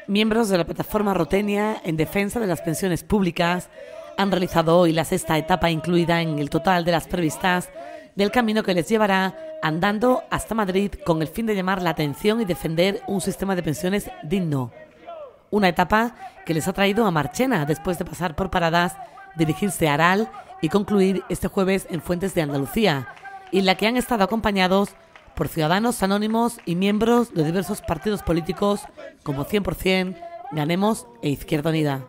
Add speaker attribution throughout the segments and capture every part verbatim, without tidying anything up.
Speaker 1: Miembros de la plataforma Rotenia en defensa de las pensiones públicas han realizado hoy la sexta etapa incluida en el total de las previstas del camino que les llevará andando hasta Madrid con el fin de llamar la atención y defender un sistema de pensiones digno. Una etapa que les ha traído a Marchena después de pasar por Paradas, dirigirse a Aral y concluir este jueves en Fuentes de Andalucía, y en la que han estado acompañados por ciudadanos anónimos y miembros de diversos partidos políticos como cien por cien, Ganemos e Izquierda Unida.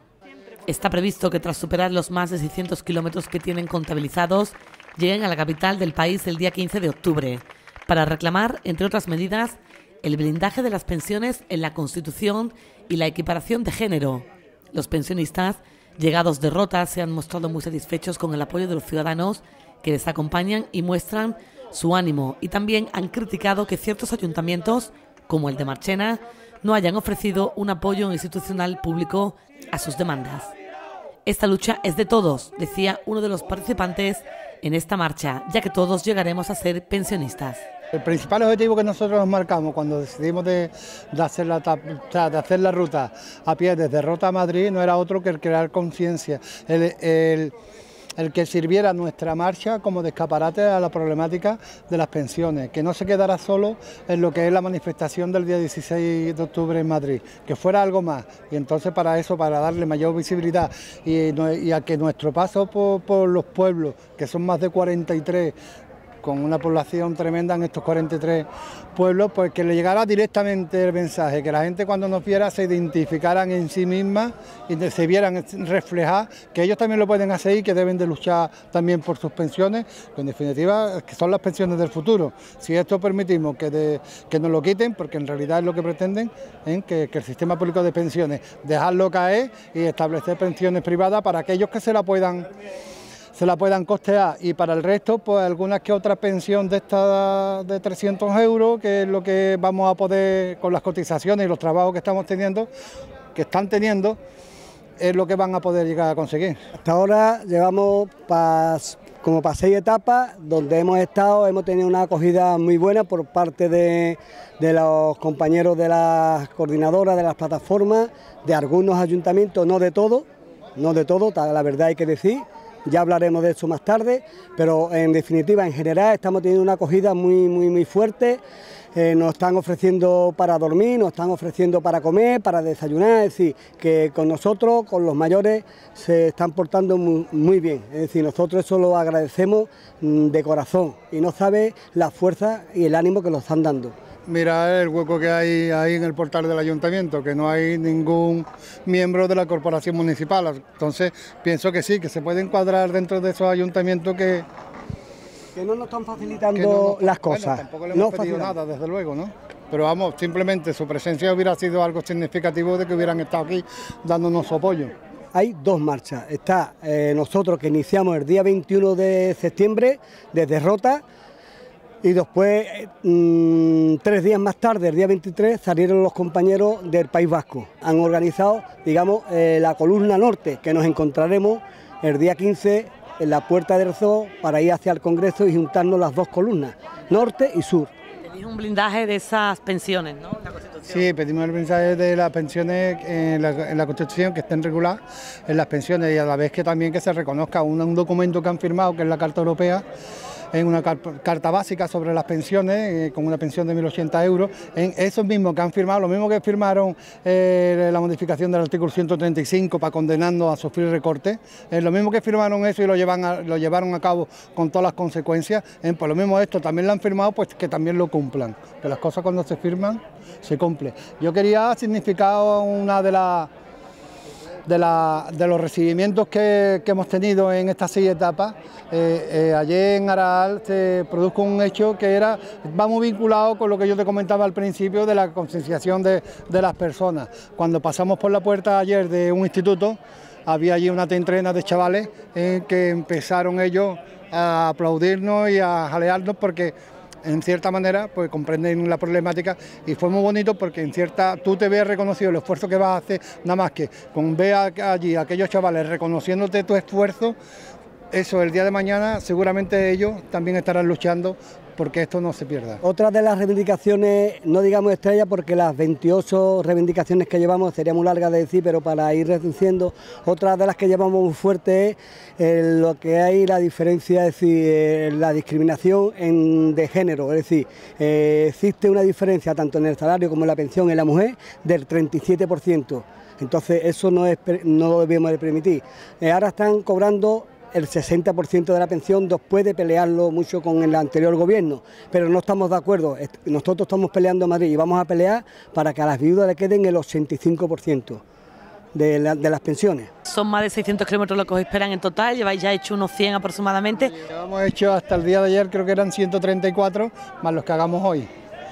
Speaker 1: Está previsto que tras superar los más de seiscientos kilómetros que tienen contabilizados, lleguen a la capital del país el día quince de octubre, para reclamar, entre otras medidas, el blindaje de las pensiones en la Constitución y la equiparación de género. Los pensionistas, llegados de Rota, se han mostrado muy satisfechos con el apoyo de los ciudadanos que les acompañan y muestran su ánimo, y también han criticado que ciertos ayuntamientos, como el de Marchena, no hayan ofrecido un apoyo institucional público a sus demandas. Esta lucha es de todos, decía uno de los participantes en esta marcha, ya que todos llegaremos a ser pensionistas.
Speaker 2: El principal objetivo que nosotros nos marcamos cuando decidimos de, de, hacer la, de hacer la ruta a pie desde Rota a Madrid no era otro que el crear conciencia, el, el, el que sirviera nuestra marcha como de escaparate a la problemática de las pensiones, que no se quedara solo en lo que es la manifestación del día dieciséis de octubre en Madrid, que fuera algo más. Y entonces para eso, para darle mayor visibilidad y, y a que nuestro paso por, por los pueblos, que son más de cuarenta y tres, con una población tremenda en estos cuarenta y tres pueblos, pues que le llegara directamente el mensaje, que la gente cuando nos viera se identificaran en sí mismas y se vieran reflejar que ellos también lo pueden hacer y que deben de luchar también por sus pensiones, que en definitiva que son las pensiones del futuro. Si esto permitimos que, de, que nos lo quiten, porque en realidad es lo que pretenden, ¿eh? que, que el sistema público de pensiones, dejarlo caer y establecer pensiones privadas para aquellos que se la puedan se la puedan costear, y para el resto pues algunas que otra pensión de esta de trescientos euros, que es lo que vamos a poder, con las cotizaciones y los trabajos que estamos teniendo, que están teniendo, es lo que van a poder llegar a conseguir.
Speaker 3: Hasta ahora llevamos pa, como para seis etapas, donde hemos estado, hemos tenido una acogida muy buena por parte de, de los compañeros de las coordinadoras, de las plataformas, de algunos ayuntamientos, no de todo, no de todo, la verdad hay que decir. Ya hablaremos de eso más tarde, pero en definitiva, en general, estamos teniendo una acogida muy, muy, muy fuerte. Eh, nos están ofreciendo para dormir, nos están ofreciendo para comer, para desayunar, es decir, que con nosotros, con los mayores, se están portando muy, muy bien. Es decir, nosotros eso lo agradecemos de corazón y no sabe la fuerza y el ánimo que nos están dando.
Speaker 2: Mira el hueco que hay ahí en el portal del ayuntamiento, que no hay ningún miembro de la corporación municipal, entonces pienso que sí, que se puede encuadrar dentro de esos ayuntamientos que...
Speaker 3: Que no nos están facilitando
Speaker 2: no nos,
Speaker 3: las cosas.
Speaker 2: Bueno, tampoco le hemos
Speaker 3: no
Speaker 2: pedido nada, desde luego, ¿no? Pero vamos, simplemente su presencia hubiera sido algo significativo de que hubieran estado aquí dándonos su apoyo.
Speaker 3: Hay dos marchas, está eh, nosotros que iniciamos el día veintiuno de septiembre desde Rota, y después, mmm, tres días más tarde, el día veintitrés, salieron los compañeros del País Vasco. Han organizado, digamos, eh, la columna norte, que nos encontraremos el día quince en la Puerta del Zoo para ir hacia el Congreso y juntarnos las dos columnas, norte y sur.
Speaker 1: Tenéis un blindaje de esas pensiones, ¿no? La Constitución.
Speaker 2: Sí, pedimos el blindaje de las pensiones en la, en la Constitución, que estén reguladas en las pensiones, y a la vez que también que se reconozca un, un documento que han firmado, que es la Carta Europea, en una carta básica sobre las pensiones, eh, con una pensión de mil ochenta euros, en esos mismos que han firmado, lo mismo que firmaron eh, la modificación del artículo ciento treinta y cinco para condenarnos a sufrir recortes, eh, lo mismo que firmaron eso y lo, llevan a, lo llevaron a cabo con todas las consecuencias, eh, pues lo mismo esto también lo han firmado, pues que también lo cumplan, que las cosas cuando se firman se cumplen. Yo quería significar una de las... De, la, de los recibimientos que, que hemos tenido en estas seis etapas. Eh, eh, ayer en Aral se produjo un hecho que era, va muy vinculado con lo que yo te comentaba al principio de la concienciación de, de las personas. Cuando pasamos por la puerta ayer de un instituto, había allí una treintena de chavales eh, que empezaron ellos a aplaudirnos y a jalearnos porque en cierta manera pues comprenden la problemática, y fue muy bonito porque en cierta tú te ves reconocido el esfuerzo que vas a hacer, nada más que con ver allí a aquellos chavales reconociéndote tu esfuerzo, eso el día de mañana seguramente ellos también estarán luchando porque esto no se pierda.
Speaker 3: Otra de las reivindicaciones, no digamos estrella, porque las veintiocho reivindicaciones que llevamos sería muy larga de decir, pero para ir reduciendo, otra de las que llevamos muy fuerte es eh, lo que hay la diferencia, es decir, eh, la discriminación en, de género, es decir, eh, existe una diferencia tanto en el salario como en la pensión en la mujer del treinta y siete por ciento. Entonces eso no, es, no lo debemos de permitir. Eh, ahora están cobrando el sesenta por ciento de la pensión después de pelearlo mucho con el anterior gobierno, pero no estamos de acuerdo. Nosotros estamos peleando en Madrid y vamos a pelear para que a las viudas le queden el ochenta y cinco por ciento de, la, de las pensiones.
Speaker 1: Son más de seiscientos kilómetros lo que os esperan en total, lleváis ya hecho unos cien aproximadamente.
Speaker 2: Hemos hecho hasta el día de ayer, creo que eran ciento treinta y cuatro, más los que hagamos hoy.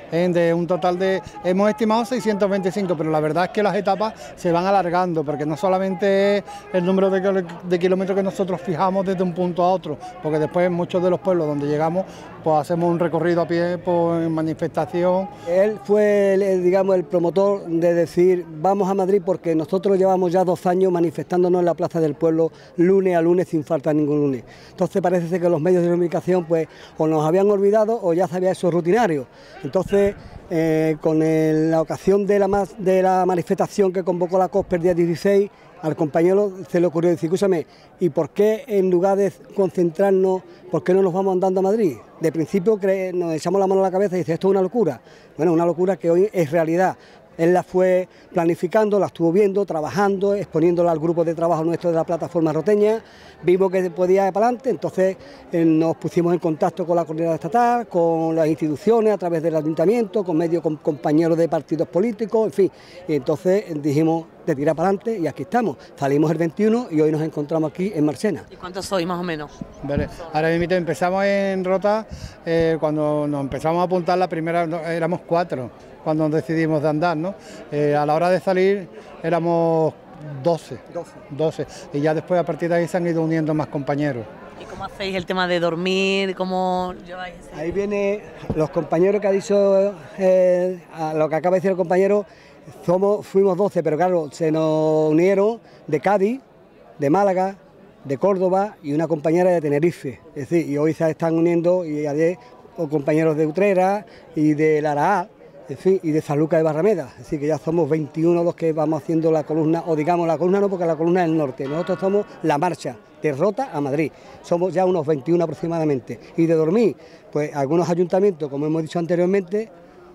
Speaker 2: De un total de, hemos estimado seiscientos veinticinco, pero la verdad es que las etapas se van alargando, porque no solamente es el número de, de kilómetros que nosotros fijamos desde un punto a otro, porque después en muchos de los pueblos donde llegamos, pues hacemos un recorrido a pie, pues, en manifestación.
Speaker 3: Él fue, el, digamos, el promotor de decir, vamos a Madrid, porque nosotros llevamos ya dos años manifestándonos en la Plaza del Pueblo, lunes a lunes, sin faltar ningún lunes. Entonces parece ser que los medios de comunicación, pues, o nos habían olvidado, o ya se había hecho rutinario. Entonces, Eh, con el, la ocasión de la, de la manifestación que convocó la COSPE el día dieciséis, al compañero se le ocurrió decir, escúchame, ¿y por qué en lugar de concentrarnos, por qué no nos vamos andando a Madrid? De principio cre nos echamos la mano a la cabeza y dice, esto es una locura. Bueno, una locura que hoy es realidad. Él la fue planificando, la estuvo viendo, trabajando, exponiéndola al grupo de trabajo nuestro de la plataforma roteña, vimos que podía ir para adelante, entonces eh, nos pusimos en contacto con la coordinadora estatal, con las instituciones a través del ayuntamiento, con medios, con compañeros de partidos políticos, en fin, y entonces dijimos de tirar para adelante y aquí estamos, salimos el veintiuno y hoy nos encontramos aquí en Marchena.
Speaker 1: ¿Y cuántos sois más o menos?
Speaker 2: Vale. Ahora mismo empezamos en Rota, eh, cuando nos empezamos a apuntar la primera, no, éramos cuatro. Cuando decidimos de andar, ¿no? Eh, a la hora de salir éramos doce, doce, y ya después a partir de ahí se han ido uniendo más compañeros.
Speaker 1: ¿Y cómo hacéis el tema de dormir? ¿Cómo lleváis ese?
Speaker 3: Ahí viene los compañeros que ha dicho, eh, a lo que acaba de decir el compañero, somos, fuimos doce, pero claro, se nos unieron de Cádiz, de Málaga, de Córdoba y una compañera de Tenerife, es decir, y hoy se están uniendo y ayer compañeros de Utrera y de Laraá, en fin, y de San Lucas de Barrameda, es decir, que ya somos veintiuno los que vamos haciendo la columna, o digamos la columna no, porque la columna es el norte, nosotros somos la marcha de Rota a Madrid, somos ya unos veintiuno aproximadamente, y de dormir, pues algunos ayuntamientos, como hemos dicho anteriormente,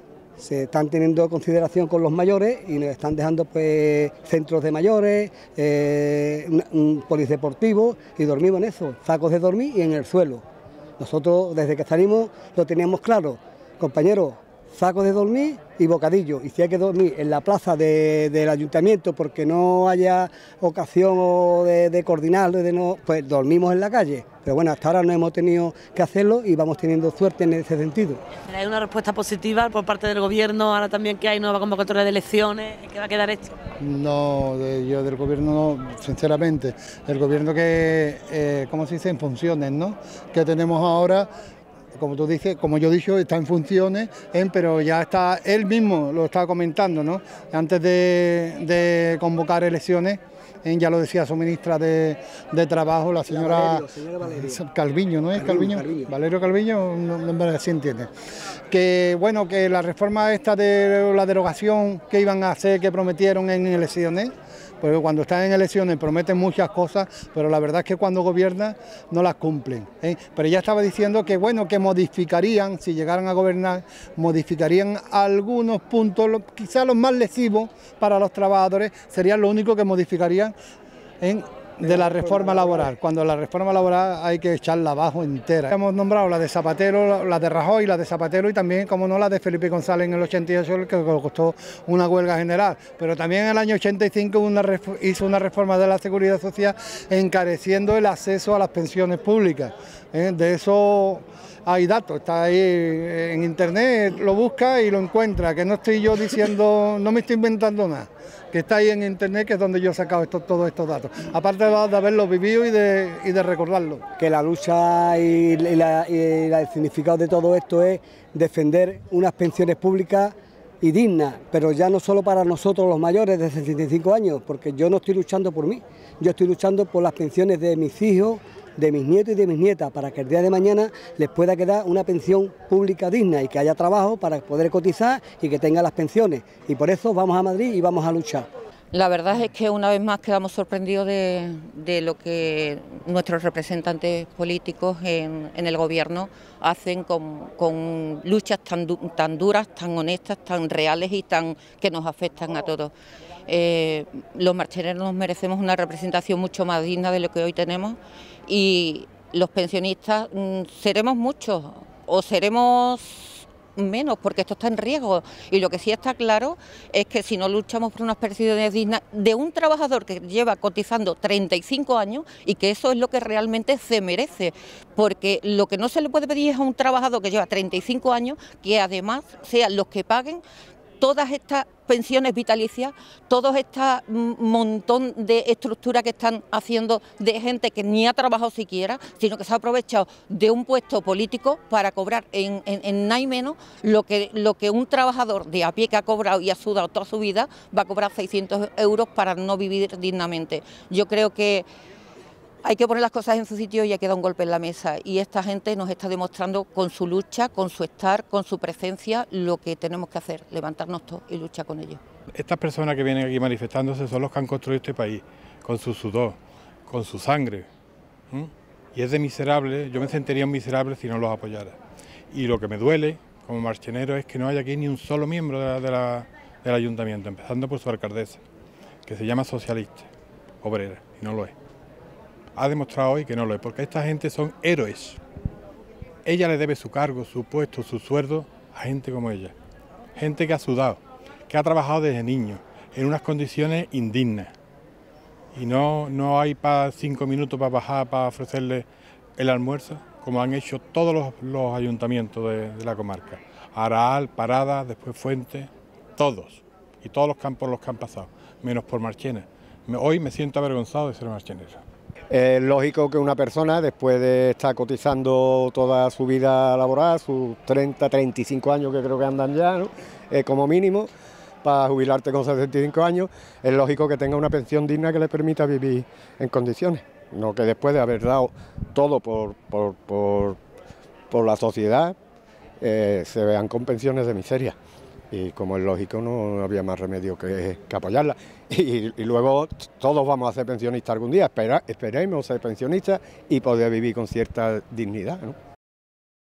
Speaker 3: se están teniendo consideración con los mayores y nos están dejando pues centros de mayores, eh, un, un polideportivo, y dormimos en eso, sacos de dormir y en el suelo. Nosotros desde que salimos lo teníamos claro, compañeros, sacos de dormir y bocadillo, y si hay que dormir en la plaza de, del ayuntamiento porque no haya ocasión de, de coordinarlo, de no, pues dormimos en la calle. Pero bueno, hasta ahora no hemos tenido que hacerlo y vamos teniendo suerte en ese sentido.
Speaker 1: ¿Hay una respuesta positiva por parte del gobierno, ahora también que hay nueva convocatoria de elecciones, que va a quedar hecho?
Speaker 2: No, de, yo del gobierno no, sinceramente, el gobierno que, eh, ¿cómo se dice?, en funciones, ¿no?, que tenemos ahora. Como tú dices, como yo he dicho, está en funciones, ¿eh? Pero ya está, él mismo lo estaba comentando, ¿no? Antes de, de convocar elecciones, ¿eh? Ya lo decía su ministra de, de Trabajo, la señora
Speaker 3: Valerio, señora Valerio.
Speaker 2: Calviño, ¿no es
Speaker 3: Calviño,
Speaker 2: Calviño?
Speaker 3: Calviño.
Speaker 2: Valerio Calviño, no, no me así entiende. Que bueno, que la reforma esta de la derogación que iban a hacer, que prometieron en elecciones, porque cuando están en elecciones prometen muchas cosas, pero la verdad es que cuando gobiernan no las cumplen, ¿eh? Pero ella estaba diciendo que bueno, que modificarían, si llegaran a gobernar, modificarían algunos puntos, quizás los más lesivos para los trabajadores, serían lo único que modificarían en de la reforma laboral, cuando la reforma laboral hay que echarla abajo entera. Hemos nombrado la de Zapatero, la de Rajoy, la de Zapatero y también, como no, la de Felipe González en el ochenta y ocho, que costó una huelga general, pero también en el año ochenta y cinco una hizo una reforma de la Seguridad Social encareciendo el acceso a las pensiones públicas, ¿eh? De eso hay datos, está ahí en internet, lo busca y lo encuentra, que no estoy yo diciendo, no me estoy inventando nada, que está ahí en internet, que es donde yo he sacado esto, todos estos datos, aparte de haberlo vivido y de, y de recordarlo.
Speaker 3: Que la lucha y, y, la, y la, el significado de todo esto es defender unas pensiones públicas y dignas, pero ya no solo para nosotros los mayores de sesenta y cinco años, porque yo no estoy luchando por mí, yo estoy luchando por las pensiones de mis hijos, de mis nietos y de mis nietas, para que el día de mañana les pueda quedar una pensión pública digna y que haya trabajo para poder cotizar y que tengan las pensiones. Y por eso vamos a Madrid y vamos a luchar.
Speaker 4: La verdad es que una vez más quedamos sorprendidos de, de lo que nuestros representantes políticos en, en el gobierno hacen con, con luchas tan, tan duras, tan honestas, tan reales y tan que nos afectan a todos. Eh, los marcheneros nos merecemos una representación mucho más digna de lo que hoy tenemos y los pensionistas mmm, seremos muchos o seremos menos, porque esto está en riesgo, y lo que sí está claro es que si no luchamos por unas pensiones dignas de un trabajador que lleva cotizando treinta y cinco años y que eso es lo que realmente se merece, porque lo que no se le puede pedir es a un trabajador que lleva treinta y cinco años que además sean los que paguen todas estas pensiones vitalicias, todo este montón de estructuras que están haciendo de gente que ni ha trabajado siquiera, sino que se ha aprovechado de un puesto político para cobrar en, en, en nada y menos lo que, lo que un trabajador de a pie que ha cobrado y ha sudado toda su vida va a cobrar seiscientos euros para no vivir dignamente. Yo creo que hay que poner las cosas en su sitio y hay que dar un golpe en la mesa, y esta gente nos está demostrando con su lucha, con su estar, con su presencia, lo que tenemos que hacer, levantarnos todos y luchar con ellos.
Speaker 5: Estas personas que vienen aquí manifestándose son los que han construido este país, con su sudor, con su sangre, ¿Mm? y es de miserable, yo me sentiría un miserable si no los apoyara. Y lo que me duele como marchenero es que no haya aquí ni un solo miembro de la, de la, del ayuntamiento, empezando por su alcaldesa, que se llama socialista, obrera, y no lo es. Ha demostrado hoy que no lo es, porque esta gente son héroes. Ella le debe su cargo, su puesto, su sueldo a gente como ella. Gente que ha sudado, que ha trabajado desde niño, en unas condiciones indignas. Y no, no hay para cinco minutos para bajar, para ofrecerle el almuerzo, como han hecho todos los, los ayuntamientos de, de la comarca. Araal, Parada, después Fuente, todos. Y todos los campos los que han pasado, menos por Marchena. Hoy me siento avergonzado de ser marchenero.
Speaker 6: Es lógico que una persona, después de estar cotizando toda su vida laboral, sus treinta, treinta y cinco años que creo que andan ya, ¿no? eh, como mínimo, para jubilarte con sesenta y cinco años, es lógico que tenga una pensión digna que le permita vivir en condiciones. No que después de haber dado todo por, por, por, por la sociedad, eh, se vean con pensiones de miseria. Y como es lógico, no había más remedio que, que apoyarla. Y, y luego todos vamos a ser pensionistas algún día. Espera, esperemos ser pensionistas y poder vivir con cierta dignidad, ¿no?